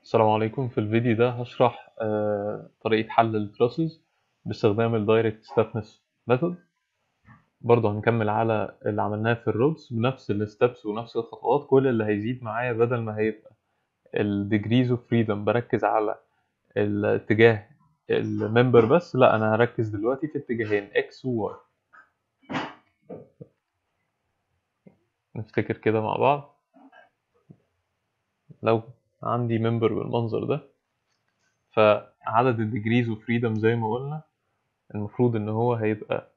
السلام عليكم. في الفيديو ده هشرح طريقة حل التراسز باستخدام الدايركت ستابنس ميثود. برضه هنكمل على اللي عملناه في الرودز بنفس الستبس ونفس الخطوات. كل اللي هيزيد معايا بدل ما هيبقى الديجريز اوف فريدم بركز على الاتجاه الممبر بس، لا انا هركز دلوقتي في اتجاهين اكس وواي. نفتكر كده مع بعض. لو عندي ممبر بالمنظر ده، فعدد الديجريز اوف فريدم زي ما قلنا المفروض ان هو هيبقى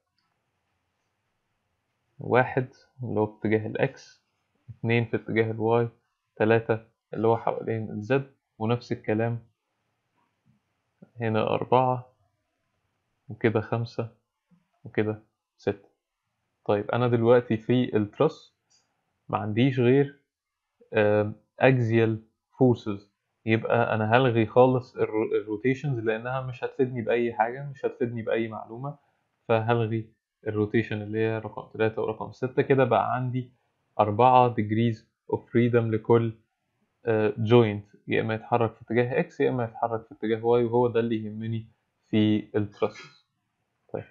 1 اللي هو في اتجاه الإكس، 2 في اتجاه الواي، 3 اللي هو حوالين الزد، ونفس الكلام هنا 4 وكده 5 وكده 6. طيب أنا دلوقتي في الترس ما عنديش غير axial forces، يبقى أنا هلغي خالص الروتيشنز لأنها مش هتفيدني بأي حاجة، مش هتفيدني بأي معلومة، فهلغي الروتيشن اللي هي رقم 3 ورقم 6. كده بقى عندي 4 degrees of freedom لكل جوينت، يا اما يتحرك في اتجاه اكس يا اما يتحرك في اتجاه واي، وهو ده اللي يهمني في التراسز. طيب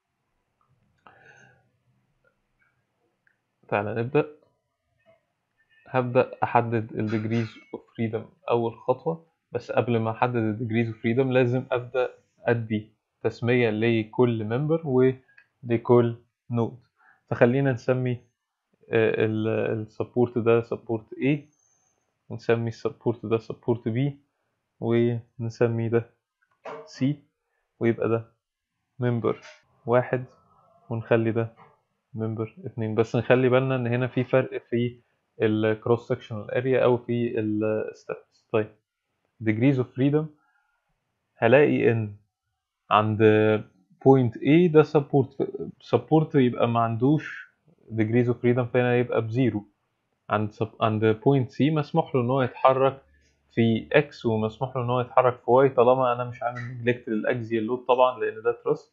تعالى نبدأ. هبدأ أحدد الديجريز اوف فريدم أول خطوة، بس قبل ما أحدد الديجريز اوف فريدم لازم أبدأ أدي تسمية لكل ممبر ولكل نود. فخلينا نسمي السبورت ده سبورت A، ونسمي السبورت ده سبورت B، ونسمي ده C، ويبقى ده ممبر 1، ونخلي ده ممبر 2. بس نخلي بالنا ان هنا في فرق في الكروس سكشنال اريا او في الستبس. طيب degrees of freedom، هلاقي ان عند point A ده support يبقى ما عندوش degrees of freedom، فهنا يبقى بزيرو. عند point C مسموح له ان هو يتحرك في X ومسموح له ان هو يتحرك في Y، طالما انا مش عامل نجلكت للاكزيال لود طبعا لان ده تراست.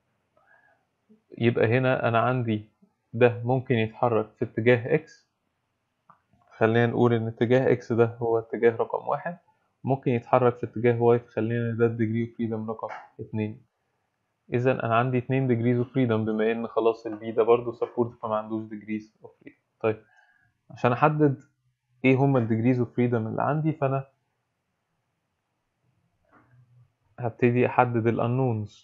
يبقى هنا انا عندي ده ممكن يتحرك في اتجاه X، خلينا نقول ان اتجاه X ده هو اتجاه رقم 1، ممكن يتحرك في اتجاه Y، خلينا ده الديجري اوف فريدم رقم 2. اذا انا عندي 2 ديجريز اوف فريدم، بما ان خلاص البي ده برضه سبورت فما عندوش ديجريز اوف فريدم. طيب عشان احدد ايه هما الديجريز اوف فريدم اللي عندي، فانا هبتدي احدد الانونز.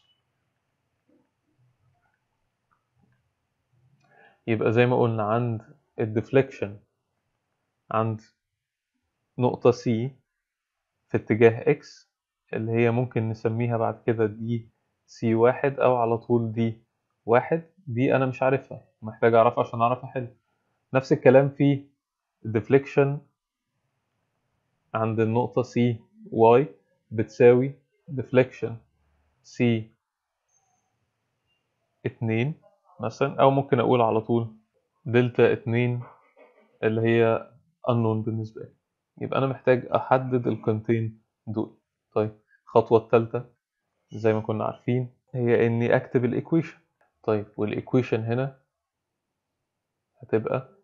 يبقى زي ما قلنا عند الديفليكشن عند نقطة C في اتجاه X، اللي هي ممكن نسميها بعد كده دي C1 أو على طول دي 1، دي أنا مش عارفها، محتاج أعرفها عشان أعرف أحل. نفس الكلام في deflection عند النقطة CY بتساوي deflection C2 مثلا، أو ممكن أقول على طول دلتا 2 اللي هي unknown بالنسبة لي. يبقى أنا محتاج أحدد القيمتين دول. طيب الخطوة الثالثة زي ما كنا عارفين هي إني أكتب الإيكويشن. طيب والإيكويشن هنا هتبقى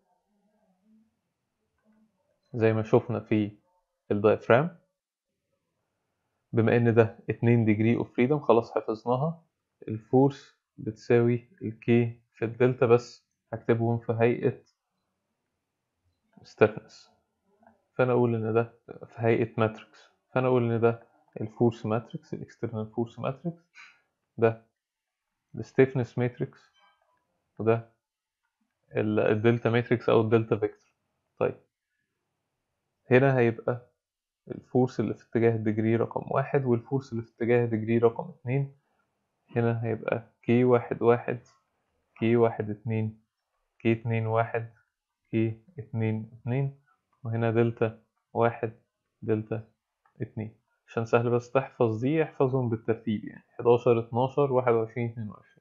زي ما شفنا في الدايفرام، بما إن ده 2 degree of freedom خلاص حفظناها. الفورس بتساوي الكي في الدلتا، بس هكتبهم في هيئة stiffness، فأنا أقول إن ده في هيئة ماتريكس، فأنا أقول إن ده الفورس ماتريكس، الاكسترنال فورس ماتريكس، ده الستيفنس ماتريكس، وده الدلتا ماتريكس أو الدلتا فيكتور. طيب هنا هيبقى الفورس اللي في اتجاه الديجري رقم 1 والفورس اللي في اتجاه الديجري رقم 2. هنا هيبقى كي 1 كي 2 كي 2 كي 2 وهنا دلتا 1 دلتا 2. عشان سهل بس تحفظ دي، احفظهم بالترتيب يعني 11 12 21 22.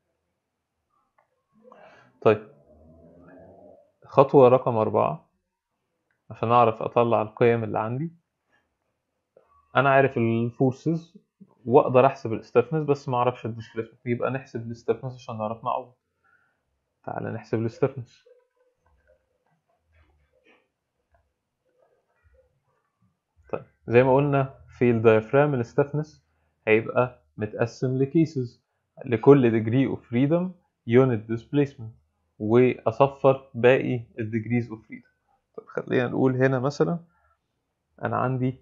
طيب خطوة رقم 4 عشان أعرف أطلع القيم اللي عندي. أنا عارف الفورسز وأقدر أحسب الاستفنس بس ما أعرفش الديسبيسمنت، يبقى نحسب الاستفنس عشان نعرف نعوض. تعالى نحسب الاستفنس. طيب زي ما قلنا في الدايفرام الستفنس هيبقى متقسم لكيسز، لكل degree of freedom unit displacement، وأصفر باقي degrees of freedom. طب خلينا نقول هنا مثلا أنا عندي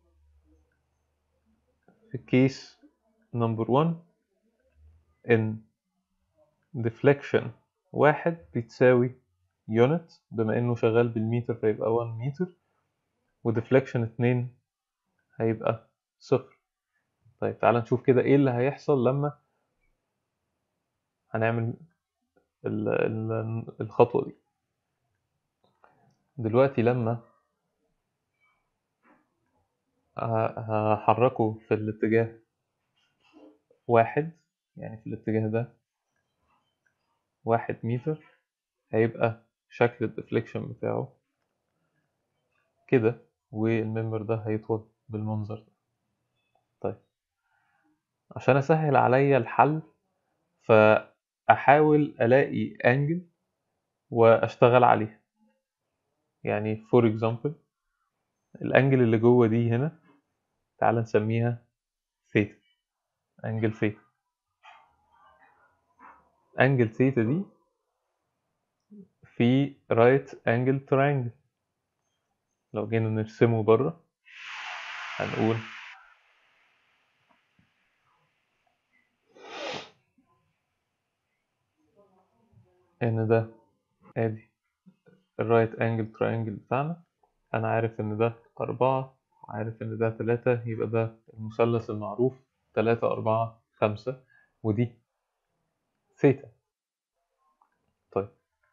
في كيس نمبر 1 إن deflection 1 بتساوي unit، بما إنه شغال بالمتر فيبقى 1 متر، وديفليكشن 2 هيبقى 0. طيب تعال نشوف كده ايه اللي هيحصل لما هنعمل الخطوة دي. دلوقتي لما هحركه في الاتجاه 1، يعني في الاتجاه ده 1 متر، هيبقى شكل الديفليكشن بتاعه كده، والممبر ده هيطول بالمنظر ده. طيب عشان أسهل عليا الحل فأحاول ألاقي أنجل وأشتغل عليها. يعني for example الأنجل اللي جوه دي هنا تعال نسميها ثيتا، أنجل ثيتا. أنجل ثيتا دي في right angle triangle، لو جينا نرسمه بره هنقول إن ده آدي الرايت أنجل تراينجل بتاعنا. أنا عارف إن ده 4 وعارف إن ده 3، يبقى ده المثلث المعروف 3 4 5، ودي ثيتا. طيب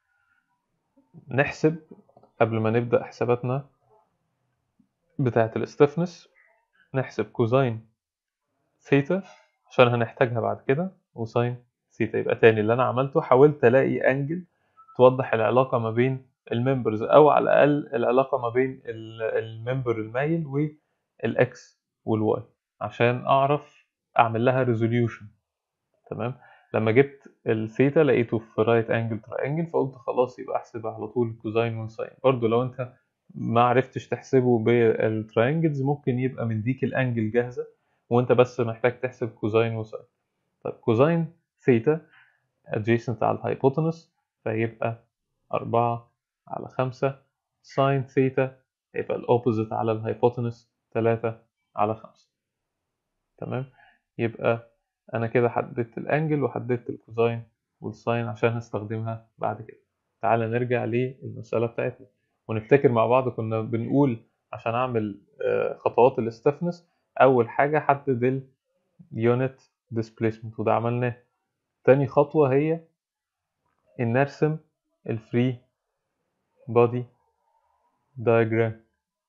نحسب قبل ما نبدأ حساباتنا بتاعة الاستفنس، نحسب كوزين ثيتا عشان هنحتاجها بعد كده، وساين ثيتا. يبقى تاني اللي أنا عملته حاولت ألاقي أنجل توضح العلاقة ما بين الممبرز، أو على الأقل العلاقة ما بين الممبر المايل والإكس والواي، عشان أعرف أعمل لها ريزوليوشن. تمام. لما جبت الثيتا لقيته في رايت انجل تراينجل، فقلت خلاص يبقى احسب على طول الكوزين والساين. برضو لو انت ما عرفتش تحسبه بالتراينجلز ممكن يبقى مديك الانجل جاهزة وانت بس محتاج تحسب كوزين وساين. طيب كوزين ثيتا adjacent على الهايبوتنس فيبقى 4 على 5، ساين ثيتا يبقى الأوبوزيت على الهايبوتنس 3 على 5. تمام. يبقى أنا كده حددت الأنجل وحددت الكوزين والساين عشان هستخدمها بعد كده. تعال نرجع للمسألة بتاعتنا ونفتكر مع بعض. كنا بنقول عشان أعمل خطوات الاستفنس، أول حاجة حدد اليونت ديسبليسمنت وده عملناه. تاني خطوة هي إن نرسم الفري بودي دايجرام.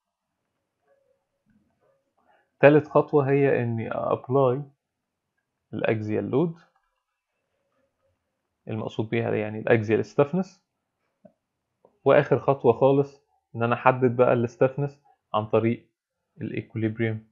تالت خطوة هي إني أبلاي الأكزيال لود، المقصود بيها يعني الأكزيال ستفنس. وآخر خطوة خالص إن أنا أحدد بقى الستفنس عن طريق الإيكوليبريم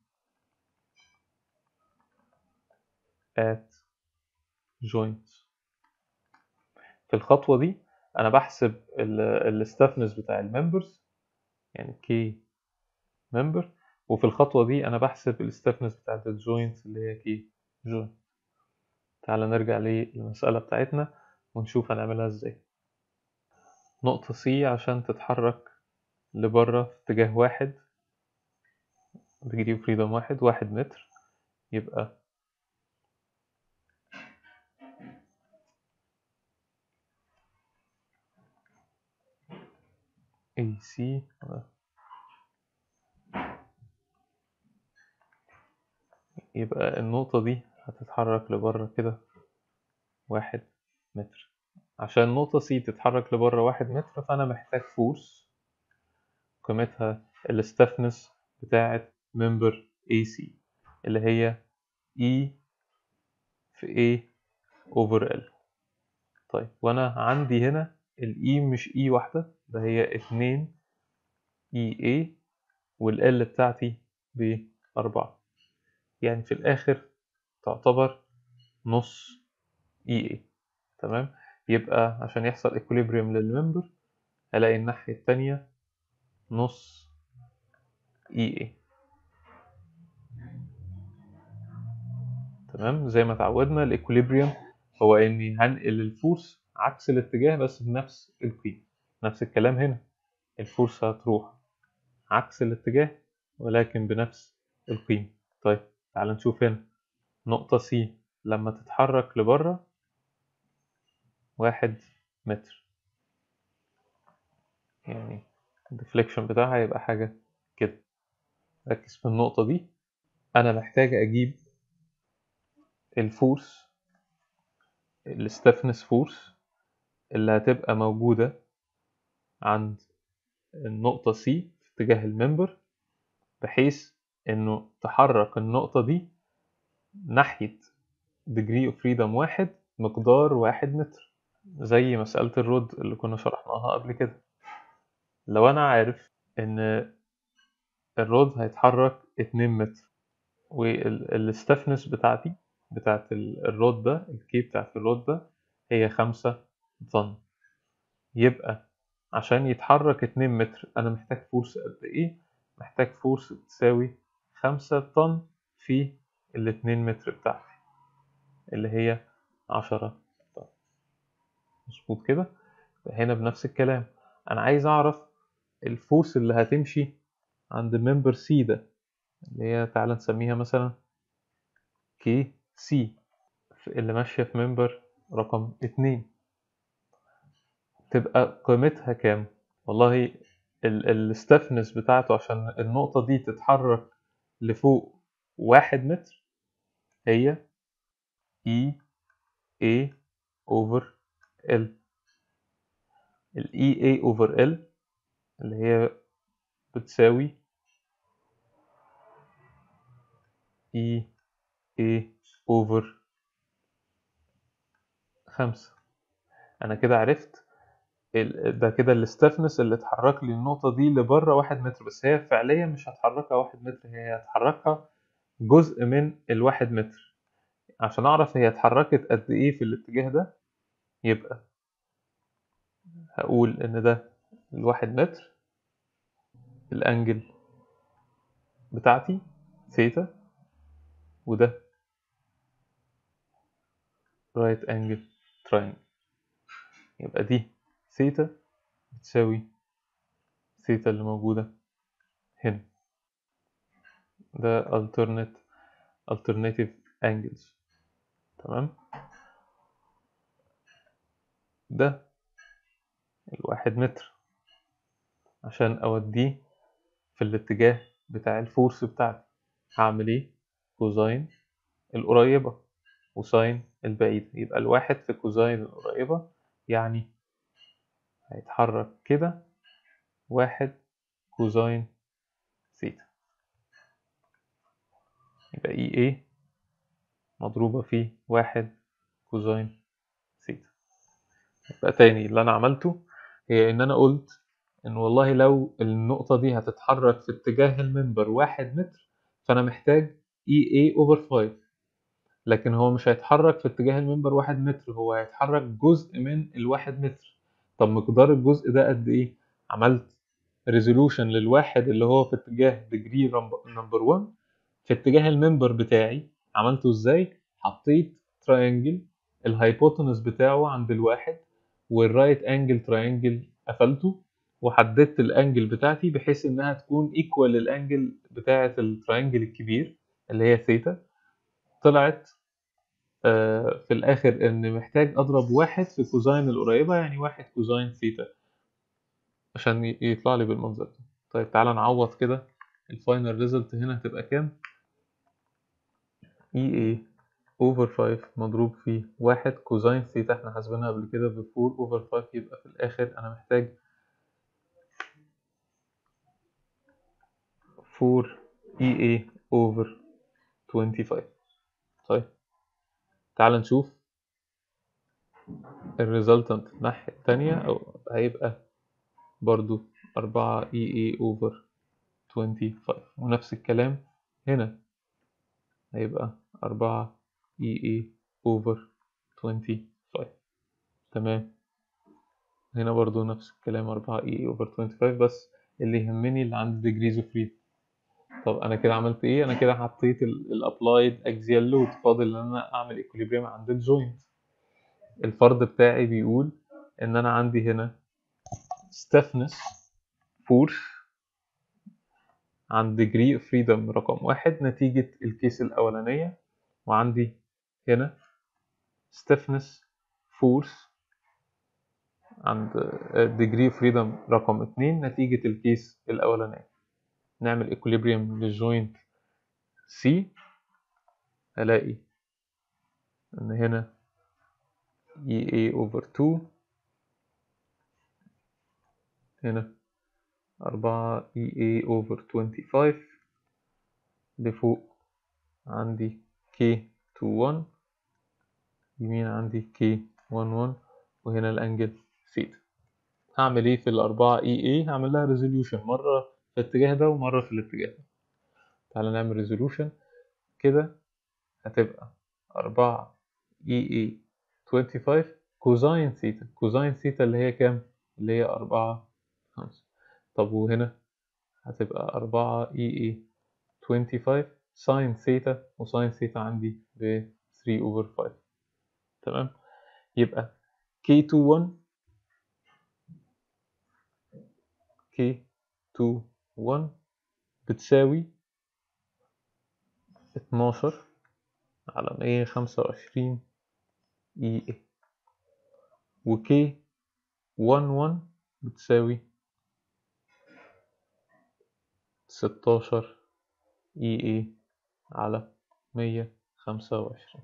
at joints. في الخطوة دي أنا بحسب الستفنس بتاع الممبرز يعني كي ممبر، وفي الخطوة دي أنا بحسب الستفنس بتاعة الجوينت اللي هي كي جوينت. تعال نرجع للمسألة بتاعتنا ونشوف هنعملها ازاي. نقطة C عشان تتحرك لبره في اتجاه 1 degree of freedom 1 متر، يبقى AC يبقى النقطة دي هتتحرك لبره كده 1 متر. عشان نقطة C تتحرك لبره 1 متر فأنا محتاج فورس قيمتها الستفنس بتاعة ممبر AC اللي هي E في A over L. طيب وأنا عندي هنا ال E مش E واحدة، ده هي 2 EA وال L بتاعتي ب4، يعني في الآخر تعتبر نص EA. تمام. يبقى عشان يحصل equilibrium للممبر هلاقي الناحية التانية نص EA. تمام. زي ما اتعودنا الايكوليبريم هو اني هنقل الفورس عكس الاتجاه بس بنفس القيمة. نفس الكلام هنا، الفورس هتروح عكس الاتجاه ولكن بنفس القيمة. طيب تعال نشوف هنا نقطة C لما تتحرك لبره 1 متر، يعني الديفليكشن بتاعها هيبقى حاجة كده. ركز في النقطة دي، أنا محتاج أجيب الفورس الستفنس فورس اللي هتبقى موجودة عند النقطة C في اتجاه الممبر، بحيث إنه تحرك النقطة دي ناحية degree of freedom 1 مقدار 1 متر، زي مسألة الرود اللي كنا شرحناها قبل كده. لو أنا عارف إن الرود هيتحرك 2 متر والستفنس بتاعتي بتاعت الرود ده، الكي بتاعت الرود ده هي 5 طن، يبقى عشان يتحرك 2 متر أنا محتاج فورس قد إيه؟ محتاج فورس تساوي 5 طن في ال2 متر بتاعتي اللي هي 10 طن. مظبوط كده؟ هنا بنفس الكلام أنا عايز أعرف الفورس اللي هتمشي عند ممبر سي ده، اللي هي تعالى نسميها مثلا كي سي، اللي ماشية في ممبر رقم 2، تبقى قيمتها كام؟ والله الستفنس بتاعته عشان النقطة دي تتحرك لفوق 1 متر هي E A over L. ال E A over L اللي هي بتساوي E A over 5. أنا كده عرفت ده كده الستفنس اللي اتحرك لي النقطة دي لبره 1 متر، بس هي فعليا مش هتحركها 1 متر، هي هتحركها جزء من ال1 متر. عشان أعرف هي اتحركت قد إيه في الاتجاه ده، يبقى هقول إن ده ال1 متر، الأنجل بتاعتي ثيتا، وده رايت أنجل تراينجل، يبقى دي ثيتا بتساوي ثيتا اللي موجودة هنا. ده alternative angles. تمام. ده ال1 متر عشان أوديه في الاتجاه بتاع الفورس بتاعتي هعمل ايه؟ كوزاين القريبة وساين البعيدة، يبقى الواحد في كوزاين القريبة يعني هيتحرك كده 1 كوزاين ثيتا، يبقى اي ايه مضروبة في 1 كوزاين ثيتا. يبقى تاني اللي أنا عملته هي إن أنا قلت إن والله لو النقطة دي هتتحرك في اتجاه المنبر 1 متر فأنا محتاج EA over 5، لكن هو مش هيتحرك في اتجاه المنبر 1 متر، هو هيتحرك جزء من ال1 متر. طب مقدار الجزء ده قد إيه؟ عملت ريزولوشن للواحد اللي هو في اتجاه degree number 1 في اتجاه المنبر بتاعي. عملته ازاي؟ حطيت تراينجل الهايبوتنس بتاعه عند الواحد والرايت انجل تراينجل قفلته، وحددت الانجل بتاعتي بحيث انها تكون ايكوال للانجل بتاعة التراينجل الكبير اللي هي ثيتا. طلعت في الاخر ان محتاج اضرب 1 في كوزاين القريبة، يعني 1 كوزاين ثيتا عشان يطلع لي بالمنظر ده. طيب تعالى نعوض كده، الفاينل ريزلت هنا هتبقى كام؟ EA over 5 مضروب في 1 كوزاين ثيتا، احنا حاسبينها قبل كده ب 4 over 5، يبقى في الآخر أنا محتاج 4 EA over 25. طيب تعال نشوف الريزلتنت الناحية التانية، أو هيبقى برضو 4 EA over 25، ونفس الكلام هنا هيبقى 4 EA over 25. تمام. هنا برضو نفس الكلام 4 EA over 25، بس اللي يهمني اللي عند degrees of freedom. طب انا كده عملت ايه؟ انا كده حطيت الابلايد اكزيال لود، فاضل ان انا اعمل ايكوليبريم عند الجوينت. الفرض بتاعي بيقول ان انا عندي هنا stiffness force عند degree of freedom رقم 1 نتيجة الكيس الأولانية، وعندي هنا stiffness force عند degree of freedom رقم 2 نتيجة الكيس الأولانية. نعمل equilibrium للجوينت C، ألاقي إن هنا EA over 2 هنا 4 EA over 25 لفوق عندي K21 يمين عندي K11 وهنا الأنجل ثيتا. هعمل ايه في الأربعة EA؟ هعمل لها ريزوليوشن مرة في الاتجاه ده ومرة في الاتجاه ده. تعالى نعمل ريزوليوشن كده، هتبقى 4 EA 25 كوزاين ثيتا. كوزاين ثيتا اللي هي كام؟ اللي هي 4 5. طب وهنا هتبقى 4 EA 25 ساين ثيتا، وساين ثيتا عندي ب 3 over 5. تمام؟ يبقى K21 K21 بتساوي 12 على 125 EA، و K11 بتساوي 16 EA على 125،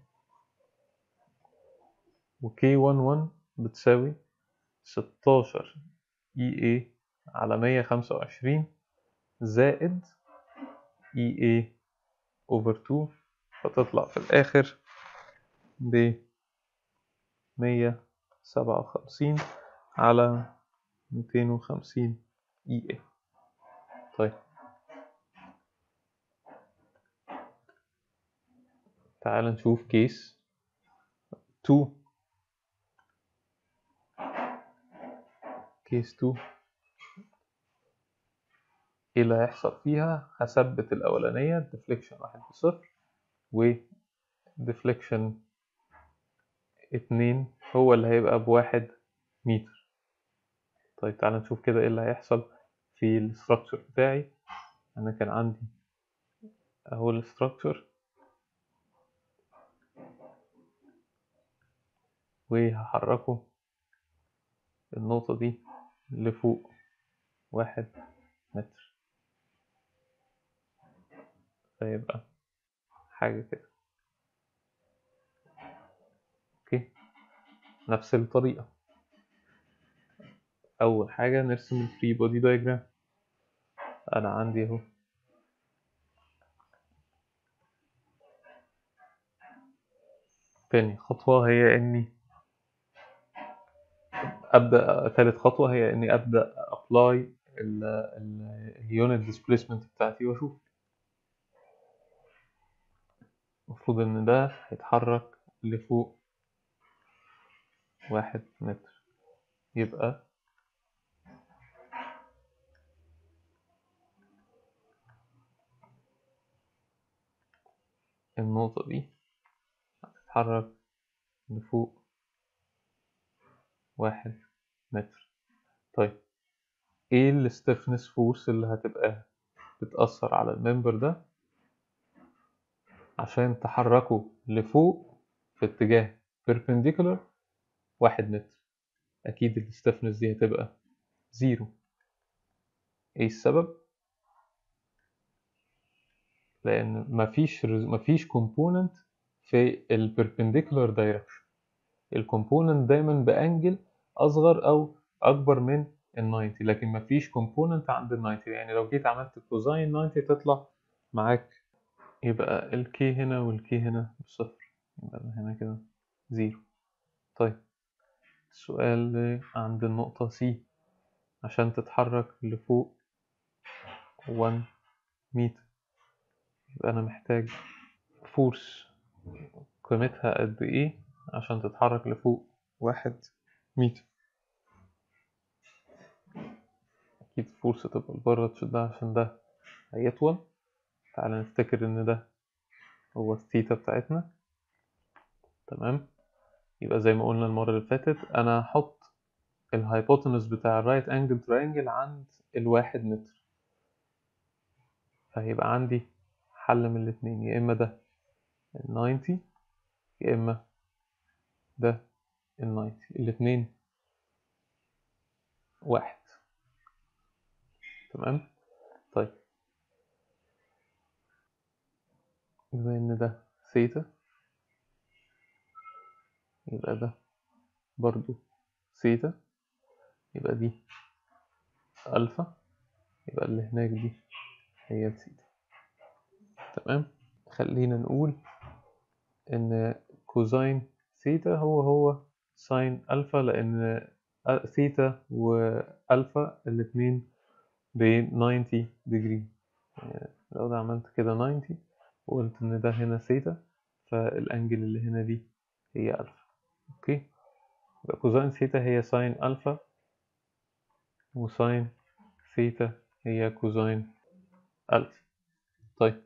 و K11 بتساوي 16 EA على 125 زائد EA over 2، فتطلع في الآخر ب 157 على 250 EA. طيب تعال نشوف كيس 2. كيس 2 ايه اللي هيحصل فيها؟ هثبت الأولانية ديفليكشن 1 بصفر، و ديفليكشن 2 هو اللي هيبقى ب1 متر. طيب تعالى نشوف كده ايه اللي هيحصل في الستراكشر بتاعي. أنا كان عندي أهو الستراكشر، وهحركه النقطة دي لفوق 1 متر، فيبقى حاجة كده. اوكي، نفس الطريقة. أول حاجة نرسم الفري بودي دايجرام. أنا عندي أهو تاني خطوة هي إني أبدأ، تالت خطوة هي إني أبدأ أبلاي اليونت ديسبيسمنت بتاعتي، وأشوف المفروض إن ده هيتحرك لفوق 1 متر. يبقى النقطة دي هتتحرك لفوق 1 متر. طيب ايه الستيفنس فورس اللي هتبقى بتأثر على الممبر ده عشان تحركه لفوق في اتجاه perpendicular 1 متر؟ أكيد الستيفنس دي هتبقى 0. ايه السبب؟ لأن مفيش component في ال perpendicular direction. الكومبوننت دايما بأنجل أصغر أو أكبر من ال 90، لكن مفيش كومبوننت عند ال 90. يعني لو جيت عملت كوزاين 90 تطلع معاك، يبقى الكي هنا والكي هنا بصفر، يبقى هنا كده 0. طيب السؤال عند النقطة C، عشان تتحرك لفوق 1 متر يبقى أنا محتاج فورس قيمتها قد إيه عشان تتحرك لفوق 1 متر؟ أكيد فورس تبقى لبره تشدها عشان ده هيطول، تعالى نفتكر إن ده هو الثيتا بتاعتنا. تمام. يبقى زي ما قلنا المرة اللي فاتت، أنا هحط الهايبوتنس بتاع الرايت انجل تراينجل عند 1 متر، فهيبقى عندي حل من الاتنين، يا إما ده 90 يا إما ده 90، الاتنين واحد. تمام. طيب بما إن ده ثيتا يبقى ده برضو ثيتا، يبقى دي ألفا، يبقى اللي هناك دي هي ثيتا. تمام. خلينا نقول إن كوزين ثيتا هو ساين ألفا، لأن ثيتا وألفا الاتنين ب 90 degree. يعني لو ده عملت كده 90 وقلت إن ده هنا ثيتا، فالأنجل اللي هنا دي هي ألفا. أوكي. يبقى كوزين ثيتا هي ساين ألفا، وساين ثيتا هي كوزين ألفا. طيب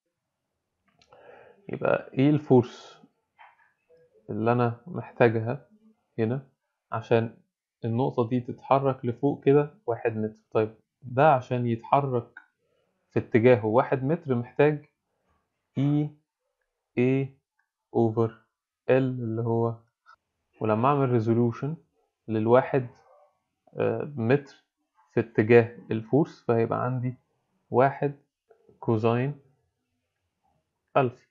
يبقى إيه الفورس اللي أنا محتاجها هنا عشان النقطة دي تتحرك لفوق كده 1 متر؟ طيب ده عشان يتحرك في اتجاهه 1 متر محتاج E A over L اللي هو، ولما أعمل ريزولوشن للواحد متر في اتجاه الفورس فهيبقى عندي 1 كوزين ألف.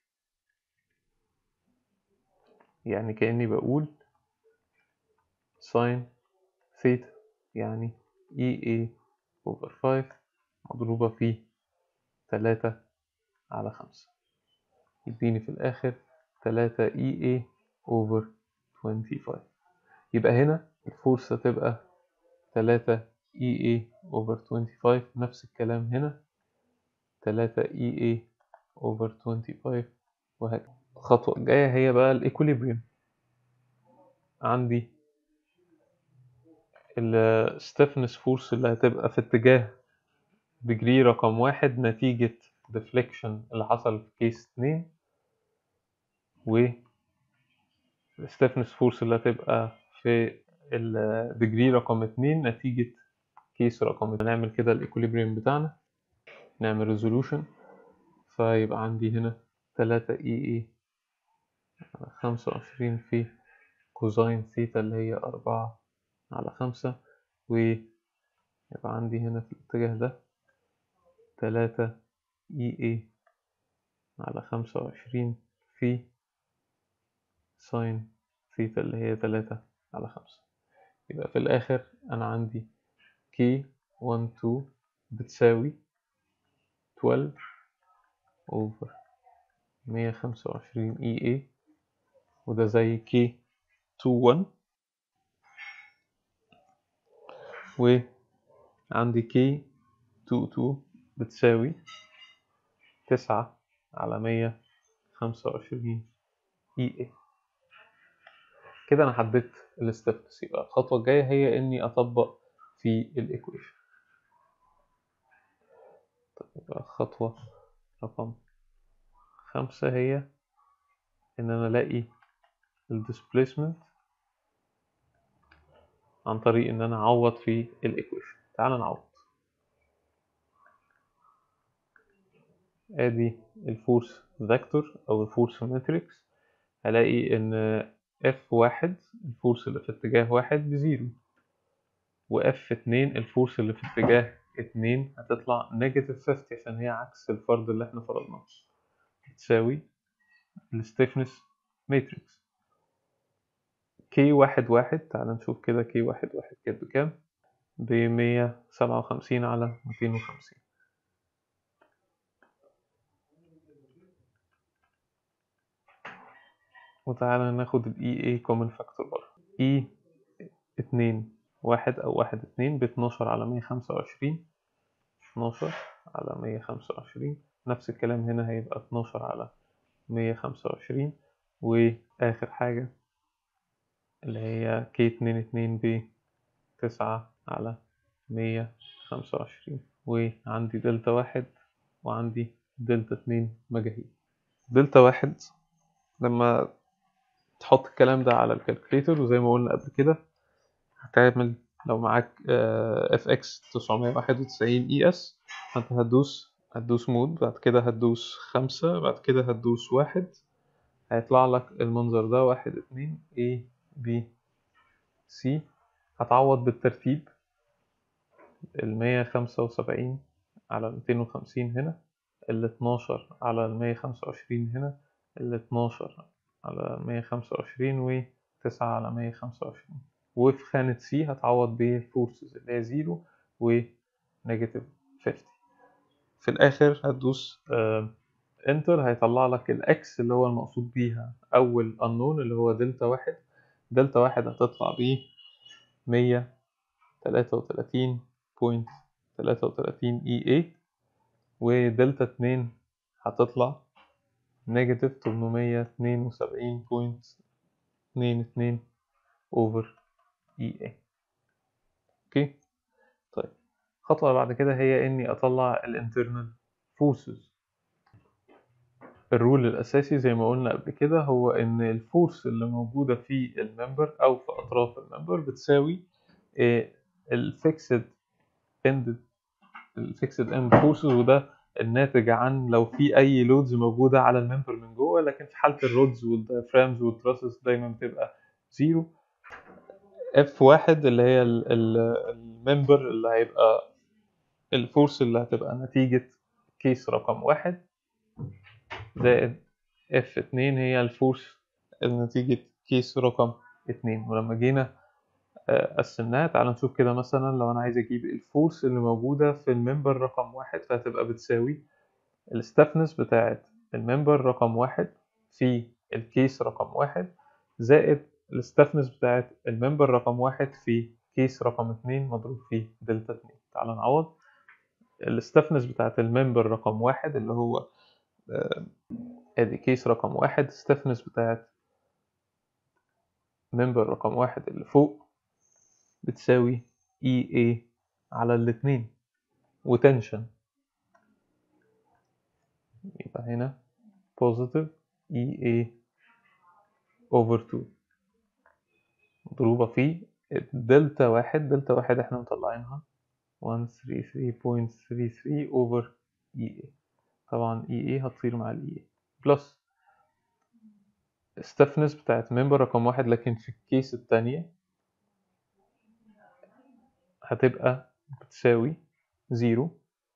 يعني كأني بقول ساين ثيتا، يعني EA over 5 مضروبة في 3/5، يديني في الآخر 3 EA over 25. يبقى هنا الفورس هتبقى 3 EA over 25. نفس الكلام هنا 3 EA over 25 وهكذا. الخطوة الجاية هي بقى الإيكوليبريم. عندي الستيفنس فورس اللي هتبقى في اتجاه ديجري رقم 1 نتيجة ديفليكشن اللي حصل في كيس 2، و الستيفنس فورس اللي هتبقى في الديجري رقم 2 نتيجة كيس رقم 2. نعمل كده الإيكوليبريم بتاعنا، نعمل ريزولوشن، فيبقى عندي هنا 3 EA على 25 في كوزين ثيتا اللي هي 4/5، ويبقى عندي هنا في الاتجاه ده 3 EA على 25 في ساين ثيتا اللي هي 3/5. يبقى في الآخر أنا عندي K12 بتساوي 12 over 125 EA، وده زي K21، وعندي K22 بتساوي 9/125 EA. كده أنا حددت الستيفنس. يبقى الخطوة الجاية هي إني أطبق في الإيكويشن. يبقى الخطوة رقم 5 هي إن أنا ألاقي الديسبليسمنت عن طريق إن أنا أعوض في الإيكويشن. تعال نعوض. ادي الفورس فيكتور او الفورس ماتريكس، هلاقي ان F1 الفورس اللي في اتجاه 1 بزيرو، وF2 الفورس اللي في اتجاه 2 هتطلع نيجاتيف 50 عشان هي عكس الفرض اللي احنا فرضناه، تساوي الستيفنس ماتريكس K11. تعال نشوف كده K11 كانت بكام؟ ب157/250. وتعالى ناخد ال EA common factor بره. E2 1 أو 1/2 ب12/125، 12/125. نفس الكلام هنا هيبقى 12/125. وآخر حاجة اللي هي K22 ب9/125. وعندي دلتا 1 وعندي دلتا 2 ميجا هيت. دلتا 1 لما تحط الكلام ده على الكالكوليتر، وزي ما قلنا قبل كده هتعمل لو معاك اف اكس 991 اي اس، انت هتدوس مود، بعد كده هتدوس 5، بعد كده هتدوس 1، هيطلع لك المنظر ده 1 2 A B C. هتعوض بالترتيب 175 على 250 هنا، 12 على 125 هنا، 12 على 125 و9 على 125. وفي خانة C هتعوض بالفورسز اللي هي 0 و نيجاتيف 50. في الآخر هتدوس انتر، هيطلع لك الاكس اللي هو المقصود بيها أول unknown اللي هو دلتا 1. دلتا 1 هتطلع بيه 133.33 EA، ودلتا 2 هتطلع نيجاتيف 872.22 over EA. اوكي. طيب الخطوة اللي بعد كده هي اني اطلع الانترنال فورسز. الرول الاساسي زي ما قلنا قبل كده هو ان الفورس اللي موجودة في الممبر او في اطراف الممبر بتساوي الفيكسد اند فورسز، وده الناتج عن لو في اي لودز موجودة على الممبر من جوه، لكن في حالة الرودز والديافرامز والتراسز دايما بتبقى زيرو. F1 اللي هي الممبر اللي هيبقى الفورس اللي هتبقى نتيجة كيس رقم 1، زائد F2 هي الفورس نتيجة كيس رقم 2. ولما جينا قسمناها، تعال نشوف كده مثلا لو أنا عايز أجيب الفورس اللي موجودة في الممبر رقم 1، فهتبقى بتساوي الستفنس بتاعت الممبر رقم 1 في الكيس رقم 1 زائد الستفنس بتاعت الممبر رقم 1 في كيس رقم 2 مضروب في دلتا 2. تعال نعوض. الستفنس بتاعت الممبر رقم 1 اللي هو ادي كيس رقم 1، الستفنس بتاعت ممبر رقم 1 اللي فوق بتساوي EA على الاتنين، وتنشن يبقى هنا positive EA over 2 مضروبة في دلتا 1. دلتا 1 احنا مطلعينها 133.33 over EA. طبعا EA هتصير مع EA بلس stiffness بتاعت ممبر رقم 1، لكن في الكيس التانية هتبقى بتساوي 0،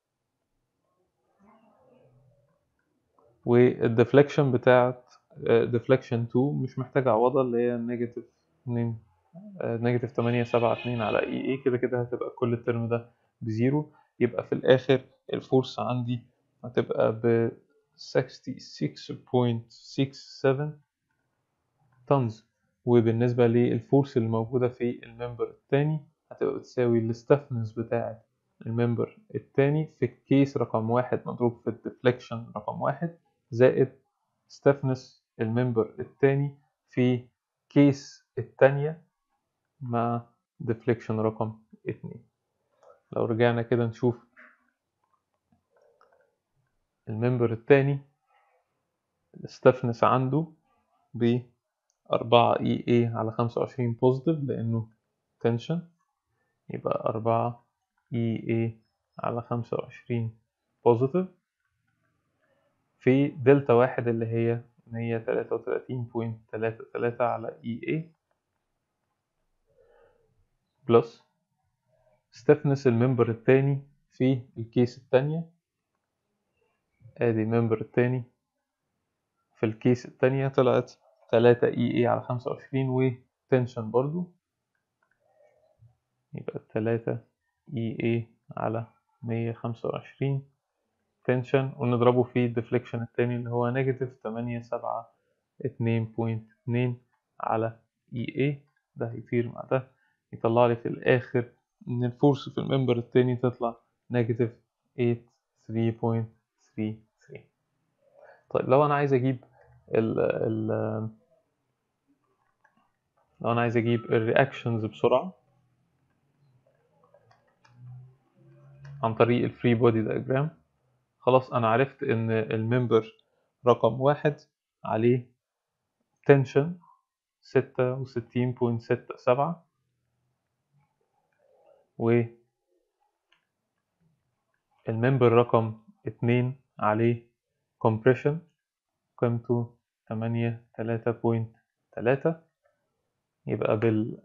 والديفليكشن بتاعت ديفليكشن 2 مش محتاجة عوضة، اللي هي نيجاتيف 2 نيجاتيف 872 على EA. كده كده هتبقى كل الترم ده بزيرو. يبقى في الآخر الفورس عندي هتبقى ب 66.67 طنز. وبالنسبة للفورس اللي موجودة في الممبر التاني هتبقى بتساوي الستفنس بتاعة الممبر التاني في الكيس رقم 1 مضروب في الديفليكشن رقم 1 زائد ستفنس الممبر التاني في كيس التانية مع ديفليكشن رقم 2. لو رجعنا كده نشوف الممبر التاني، الستفنس عنده ب 4 EA على 25 بوزيتيف لأنه تنشن، يبقى 4 EA على 25 بوزيتيف في دلتا 1 اللي هي 133.33 على EA بلس ستفنس الممبر التاني في الكيس التانية. ادي الممبر التاني في الكيس التانية طلعت 3 EA على 25 وتنشن برضو، يبقى 3 EA على 125 تنشن، ونضربه في الديفليكشن التاني اللي هو نيجاتيف 872.2 على EA. ده هيطير مع ده، يطلع لي في الآخر إن الفورس في الممبر التاني تطلع نيجاتيف 83.33. طيب لو أنا عايز أجيب لو أنا عايز أجيب الرياكشنز بسرعة عن طريق الفري بودي دايجرام، خلاص أنا عرفت إن الممبر رقم 1 عليه تنشن 66.67، والممبر رقم 2 عليه compression قيمته 83.3. يبقى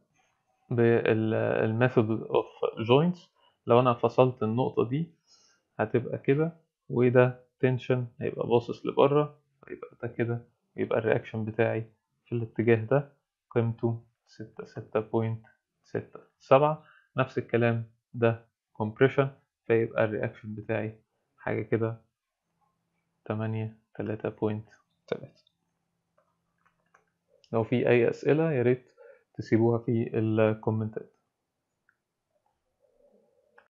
بالميثود اوف جوينتس لو انا فصلت النقطة دي هتبقى كده، وده تنشن هيبقى باصص لبره، فيبقى ده كده، يبقى الرياكشن بتاعي في الاتجاه ده قيمته 66.67. نفس الكلام ده compression، فيبقى الرياكشن بتاعي حاجة كده 83.3. لو في أي أسئلة ياريت تسيبوها في الكومنتات.